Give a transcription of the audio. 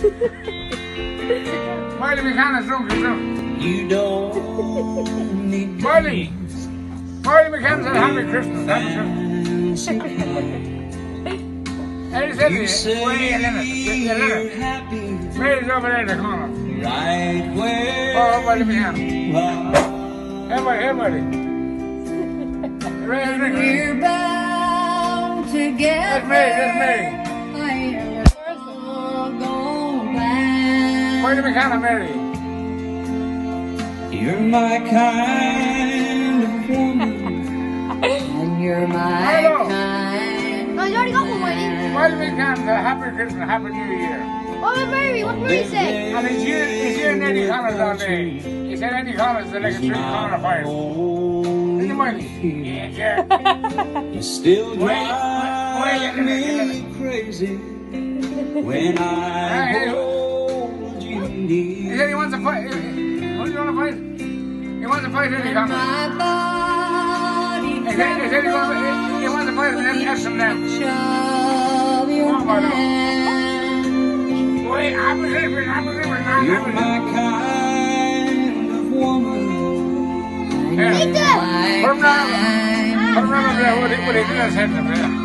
Molly, we can't zoom. You don't need Molly, we can't say Happy Christmas. Hey, Cindy, where are you, happy Mary's over there in the corner. right where Oh, Molly, we can't. you are. Hey, Molly. We're bound together. That's Mary. Molly, we can't, Mary. You're my kind of woman. And you're my Hello. kind. No, you already got one, Whitey. Molly, we can't say Happy Christmas, Happy New Year. What did Mary? What did Mary say? And he's here in Eddie Collins all day. He said Eddie Collins is like a 3 corner fire. Is it Molly? Yeah. You still Wait, drive me crazy when I hold you He near. said he wants to fight. What do you want to fight? He wants to fight Eddie Collins. My body He said he wants to fight him and ask him now. shove your hand. Wait, I'm a You're river. my kind of woman. Yeah. Ethan! Put him down there. What he did his head up there.